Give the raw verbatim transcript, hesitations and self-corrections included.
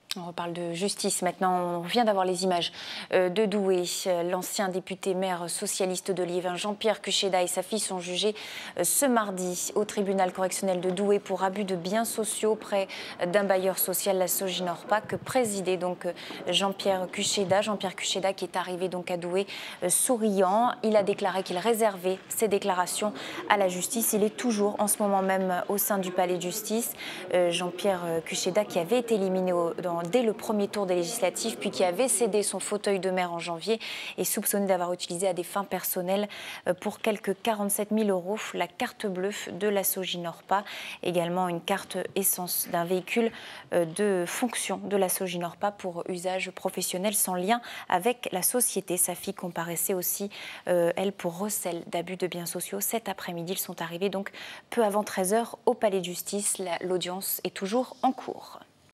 On reparle de justice maintenant. On vient d'avoir les images de Douai. L'ancien député maire socialiste de Liévin, Jean-Pierre Cucheda, et sa fille sont jugés ce mardi au tribunal correctionnel de Douai pour abus de biens sociaux auprès d'un bailleur social, la Soginorpa, que présidait donc Jean-Pierre Cucheda. Jean-Pierre Cucheda qui est arrivé donc à Douai souriant. Il a déclaré qu'il réservait ses déclarations à la justice. Il est toujours en ce moment même au sein du palais de justice. Jean-Pierre Cucheda qui avait été éliminé au, dans dès le premier tour des législatives, puis qui avait cédé son fauteuil de maire en janvier, est soupçonné d'avoir utilisé à des fins personnelles pour quelques quarante-sept mille euros la carte bleue de la Soginorpa, également une carte essence d'un véhicule de fonction de la Soginorpa pour usage professionnel sans lien avec la société. Sa fille comparaissait aussi, euh, elle, pour recel d'abus de biens sociaux. Cet après-midi, ils sont arrivés donc peu avant treize heures au palais de justice. L'audience est toujours en cours.